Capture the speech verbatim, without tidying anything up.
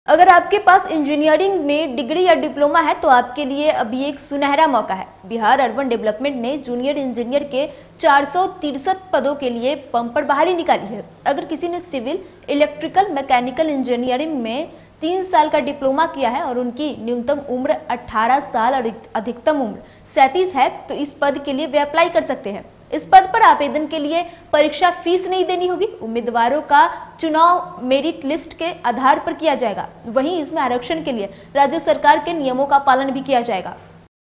अगर आपके पास इंजीनियरिंग में डिग्री या डिप्लोमा है तो आपके लिए अभी एक सुनहरा मौका है। बिहार अर्बन डेवलपमेंट ने जूनियर इंजीनियर के चार सौ तिरसठ पदों के लिए बम्पर बहाली निकाली है। अगर किसी ने सिविल, इलेक्ट्रिकल, मैकेनिकल इंजीनियरिंग में तीन साल का डिप्लोमा किया है और उनकी न्यूनतम उम्र अठारह साल और अधिकतम उम्र सैंतीस है तो इस पद के लिए वे अप्लाई कर सकते हैं। इस पद पर आवेदन के लिए परीक्षा फीस नहीं देनी होगी। उम्मीदवारों का चुनाव मेरिट लिस्ट के आधार पर किया जाएगा। वहीं इसमें आरक्षण के लिए राज्य सरकार के नियमों का पालन भी किया जाएगा।